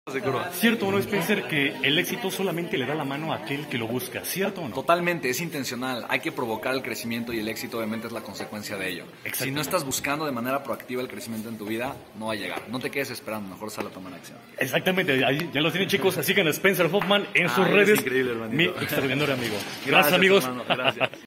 ¿Cierto o no, Spencer, que el éxito solamente le da la mano a aquel que lo busca? ¿Cierto o no? Totalmente, es intencional. Hay que provocar el crecimiento y el éxito obviamente es la consecuencia de ello. Si no estás buscando de manera proactiva el crecimiento en tu vida, no va a llegar. No te quedes esperando, mejor sal a tomar acción. Exactamente, ahí ya lo tienen, chicos. Así que a Spencer Hoffman en sus redes. Increíble, hermanito. Mi extraordinario amigo. Gracias, amigos. Hermano, gracias.